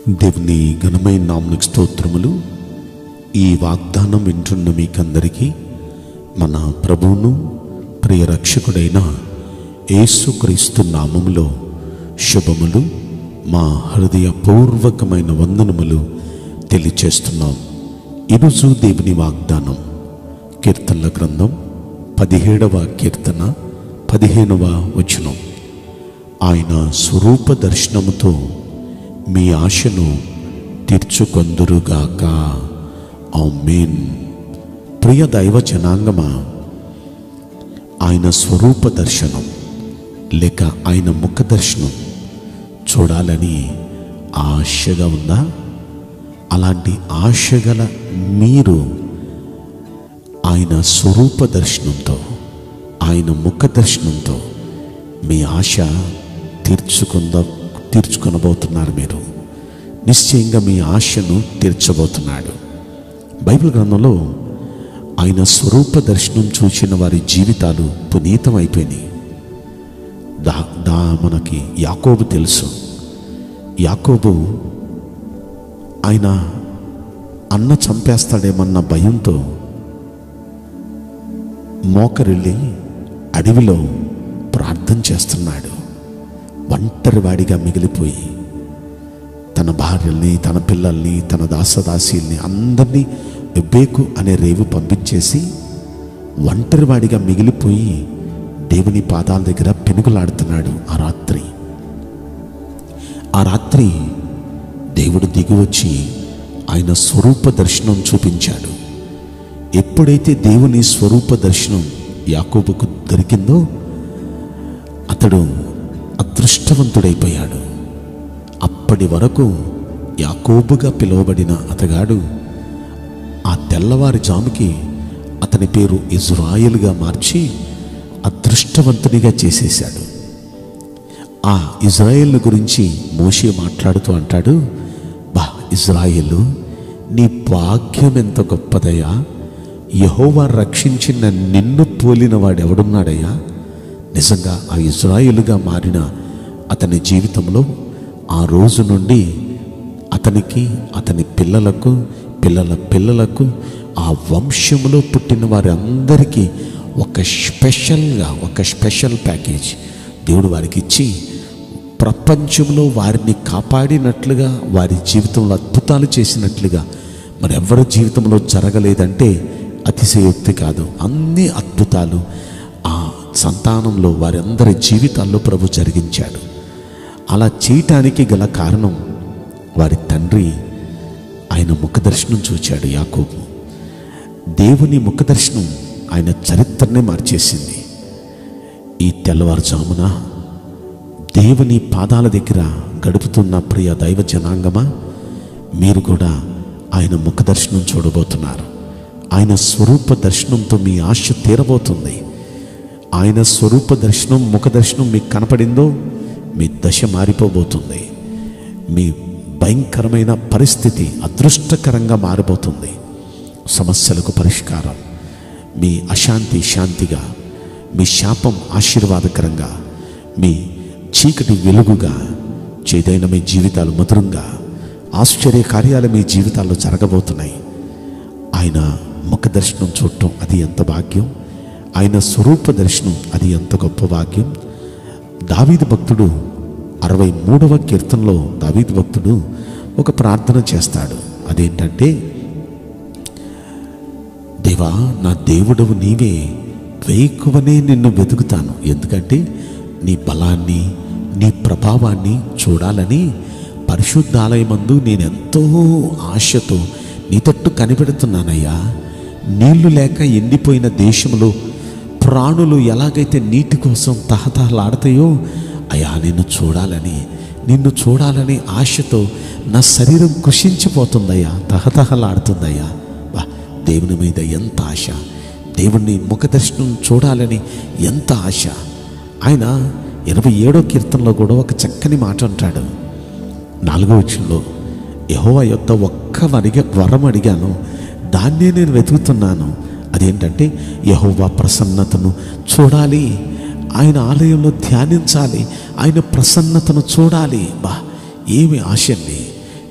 దేవుని ఘనమైన నామమునకు స్తోత్రములు. ఈ వాగ్దానం వింటున్న మీకందరికీ మన ప్రభువును ప్రియ రక్షకుడైన యేసుక్రీస్తు నామములో శుభములు, మా హృదయపూర్వకమైన వందనములు తెలియచేస్తున్నాం. ఈరోజు దేవుని వాగ్దానం కీర్తనల గ్రంథం 17వ కీర్తన 15వ వచనం. ఆయన స్వరూప దర్శనముతో మీ ఆశను తీర్చుకొందురుగాక. ఆమేన్. ప్రియ దైవ జనాంగమా, ఆయన స్వరూప దర్శనం లేక ఆయన ముఖ దర్శనం చూడాలని ఆశగా ఉందా? అలాంటి ఆశగల మీరు ఆయన స్వరూప దర్శనంతో, ఆయన ముఖ దర్శనంతో మీ ఆశ తీర్చుకొనబోతున్నారు. మీరు నిశ్చయంగా మీ ఆశను తీర్చబోతున్నాడు. బైబిల్ గ్రంథంలో ఆయన స్వరూప దర్శనం చూసిన వారి జీవితాలు పునీతమైపోయినాయి. మనకి యాకోబు తెలుసు. యాకోబు ఆయన అన్న చంపేస్తాడేమన్న భయంతో మోకరిల్లి అడవిలో ప్రార్థన చేస్తున్నాడు. ఒంటరి వాడిగా మిగిలిపోయి తన భార్యల్ని, తన పిల్లల్ని, తన దాసదాసీల్ని అందరినీ ఎబ్బేకు అనే రేవు పంపించేసి ఒంటరి వాడిగా మిగిలిపోయి దేవుని పాదాల దగ్గర పెనుగులాడుతున్నాడు. ఆ రాత్రి దేవుడు దిగివచ్చి ఆయన స్వరూప దర్శనం చూపించాడు. ఎప్పుడైతే దేవుని స్వరూప దర్శనం యాకోబుకు దొరికిందో అతడు అదృష్టవంతుడైపోయాడు. అప్పటి వరకు యాకోబుగా పిలువబడిన అతగాడు ఆ తెల్లవారుజాముకి అతని పేరు ఇజ్రాయేలుగా మార్చి అదృష్టవంతునిగా చేసేశాడు. ఆ ఇజ్రాయేలు గురించి మోషే మాట్లాడుతూ అంటాడు, ఇజ్రాయేలు, నీ భాగ్యం ఎంత గొప్పదయ్యా! యెహోవా రక్షించిన నిన్ను పోలిన వాడెవడున్నాడయ్యా? నిజంగా ఆ ఇజ్రాయేలుగా మారిన అతని జీవితంలో ఆ రోజు నుండి అతనికి, అతని పిల్లలకు, పిల్లల పిల్లలకు, ఆ వంశంలో పుట్టిన వారి అందరికీ ఒక స్పెషల్ ప్యాకేజ్ దేవుడు వారికి ఇచ్చి ప్రపంచంలో వారిని కాపాడినట్లుగా, వారి జీవితంలో అద్భుతాలు చేసినట్లుగా మరెవరి జీవితంలో జరగలేదంటే అతిశయోక్తి కాదు. అన్ని అద్భుతాలు ఆ సంతానంలో వారందరి జీవితాల్లో ప్రభు జరిగించాడు. అలా చేయటానికి గల కారణం వారి తండ్రి ఆయన ముఖదర్శనం చూచాడు. యాకోబు దేవుని ముఖదర్శనం ఆయన చరిత్రనే మార్చేసింది. ఈ తెల్లవారుజామున దేవుని పాదాల దగ్గర గడుపుతున్న ప్రియ దైవ జనాంగమా, మీరు కూడా ఆయన ముఖదర్శనం చూడబోతున్నారు. ఆయన స్వరూప దర్శనంతో మీ ఆశ తీరబోతుంది. ఆయన స్వరూప దర్శనం, ముఖ దర్శనం మీకు కనపడిందో మీ దశ మారిపోబోతుంది. మీ భయంకరమైన పరిస్థితి అదృష్టకరంగా మారిపోతుంది. సమస్యలకు పరిష్కారం, మీ అశాంతి శాంతిగా, మీ శాపం ఆశీర్వాదకరంగా, మీ చీకటి వెలుగుగా, చేదైన మీ జీవితాలు మధురంగా, ఆశ్చర్య కార్యాలు మీ జీవితాల్లో జరగబోతున్నాయి. ఆయన ముఖ దర్శనం చూడటం అది ఎంత భాగ్యం! ఆయన స్వరూప దర్శనం అది ఎంత గొప్ప భాగ్యం! దావీదు భక్తుడు 63వ కీర్తనలో దావీదు భక్తుడు ఒక ప్రార్థన చేస్తాడు. అదేంటంటే, దేవా, నా దేవుడవు నీవే, వేకువనే నిన్ను వెతుకుతాను. ఎందుకంటే నీ బలాన్ని, నీ ప్రభావాన్ని చూడాలని పరిశుద్ధాలయమందు నేనెంతో ఆశతో నీ తట్టు కనిపెడుతున్నానయ్యా. నీళ్లు లేక ఎండిపోయిన దేశంలో ప్రాణులు ఎలాగైతే నీటి కోసం తహతహలాడతాయో అయ్యా, నిన్ను చూడాలని ఆశతో నా శరీరం కృషించిపోతుందయ్యా, తహతహలాడుతుందయ్యా. దేవుని మీద ఎంత ఆశ! దేవుణ్ణి ముఖదర్శనం చూడాలని ఎంత ఆశ! ఆయన 27వ కీర్తనలో కూడా ఒక చక్కని మాట అంటాడు. 4వ వచనంలో, యెహోవా యొద్ద ఒక్క వరం అడిగాను, దాన్నే నేను వెతుకుతున్నాను. అదేంటంటే యెహోవా ప్రసన్నతను చూడాలి, ఆయన ఆలయంలో ధ్యానించాలి, ఆయన ప్రసన్నతను చూడాలి. ఏమి ఆశ అండి!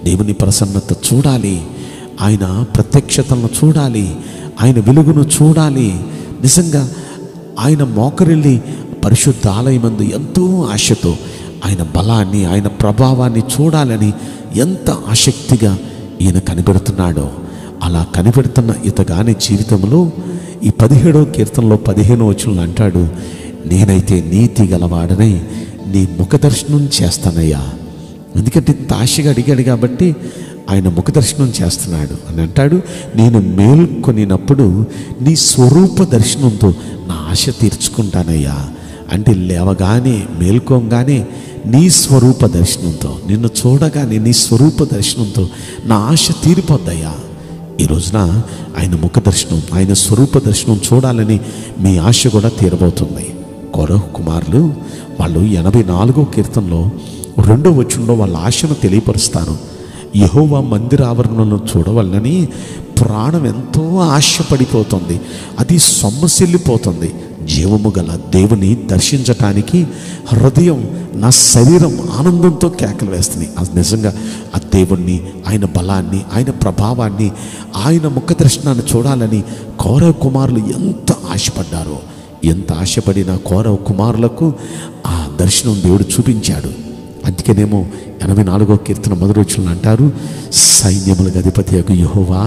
దేవుని ప్రసన్నత చూడాలి, ఆయన ప్రత్యక్షతలను చూడాలి, ఆయన వెలుగును చూడాలి. నిజంగా ఆయన మోకరిల్లి పరిశుద్ధ ఆలయమందు ఎంతో ఆశతో ఆయన బలాన్ని, ఆయన ప్రభావాన్ని చూడాలని ఎంత ఆసక్తిగా ఈయన కనిపెడుతున్నాడో, అలా కనిపెడుతున్న ఇతగాని జీవితంలో ఈ 17వ కీర్తనలో 15వ వచనంలో అంటాడు, నేనైతే నీతి గలవాడనై నీ ముఖ దర్శనం చేస్తానయ్యా. ఎందుకంటే ఇంత ఆశగా అడిగాడు కాబట్టి ఆయన ముఖ దర్శనం చేస్తున్నాడు అని అంటాడు. నేను మేల్కొనినప్పుడు నీ స్వరూప దర్శనంతో నా ఆశ తీర్చుకుంటానయ్యా. అంటే లేవగానే, మేల్కోగానే నీ స్వరూప దర్శనంతో, నిన్ను చూడగానే నీ స్వరూప దర్శనంతో నా ఆశ తీరిపోద్దయ్యా. ఈ రోజున ఆయన ముఖ దర్శనం, ఆయన స్వరూప దర్శనం చూడాలని మీ ఆశ కూడా తీరబోతుంది. కోరహు కుమారులు వాళ్ళు 84వ కీర్తనలో 2వ వచనంలో వాళ్ళ ఆశను తెలియపరుస్తారు. యెహోవా మందిర ఆవరణను చూడవలనని ప్రాణం ఎంతో ఆశపడిపోతుంది, అది సొమ్మసిల్లిపోతుంది. జీవము గల దేవుని దర్శించటానికి హృదయం, నా శరీరం ఆనందంతో కేకలు వేస్తుంది. అది నిజంగా ఆ దేవుణ్ణి, ఆయన బలాన్ని, ఆయన ప్రభావాన్ని, ఆయన ముఖ దర్శనాన్ని చూడాలని కౌరవ కుమారులు ఎంత ఆశపడ్డారో, ఎంత ఆశపడిన కౌరవ కుమారులకు ఆ దర్శనం దేవుడు చూపించాడు. అందుకనేమో 84వ కీర్తన మొదటి వచనంలో అంటారు, సైన్యములకు అధిపతియగు యెహోవా,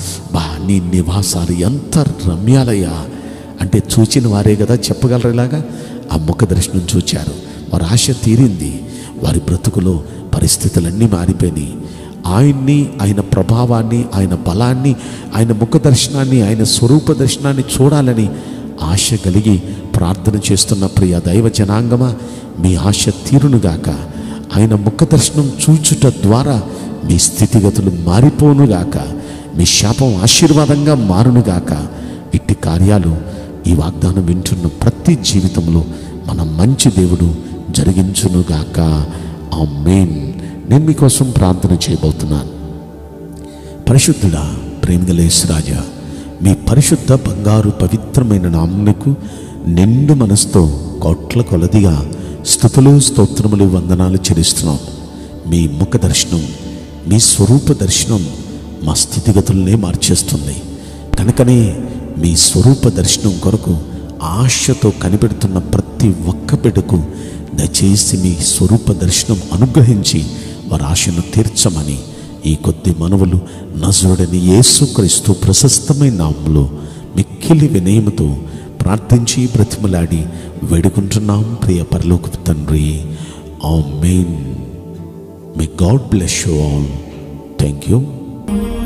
నీ నివాసాలు ఎంత రమ్యాలయ్యా. అంటే చూచిన వారే కదా చెప్పగలరు. ఇలాగా ఆ ముఖ దర్శనం చూచారు, వారి ఆశ తీరింది, వారి బ్రతుకులో పరిస్థితులన్నీ మారిపోయినాయి. ఆయన్ని, ఆయన ప్రభావాన్ని, ఆయన బలాన్ని, ఆయన ముఖ దర్శనాన్ని, ఆయన స్వరూప దర్శనాన్ని చూడాలని ఆశ కలిగి ప్రార్థన చేస్తున్న ప్రియ దైవ జనాంగమా, మీ ఆశ తీరునుగాక. ఆయన ముఖ దర్శనం చూచుట ద్వారా మీ స్థితిగతులు మారిపోనుగాక, మీ శాపం ఆశీర్వాదంగా మారునుగాక. ఇట్టి కార్యాలు ఈ వాగ్దానం వింటున్న ప్రతి జీవితంలో మన మంచి దేవుడు జరిగించునుగాక. ఆమేన్. నేను మీకోసం ప్రార్థన చేయబోతున్నాను. పరిశుద్ధుడా, ప్రేమగల యేసురాజా, మీ పరిశుద్ధ బంగారు పవిత్రమైన నామమునకు నిండు మనసుతో కోట్ల కొలదిగా స్తుతులు, స్తోత్రములు, వందనాలు చెల్లిస్తున్నాం. మీ ముఖ దర్శనం, మీ స్వరూప దర్శనం మా స్థితిగతులనే మార్చేస్తుంది. కనుకనే మీ స్వరూప దర్శనం కొరకు ఆశతో కనిపెడుతున్న ప్రతి ఒక్క బిడ్డకు దయచేసి మీ స్వరూప దర్శనం అనుగ్రహించి వారి ఆశను తీర్చమని ఈ కొద్ది మనవులు నజరుడని యేసుక్రీస్తు ప్రశస్తమైన నామములో మిక్కిలి వినయముతో ప్రార్థించి బ్రతిమలాడి వేడుకుంటున్నాం ప్రియ పరలోకపు తండ్రి. Amen. May God bless you all. Thank you.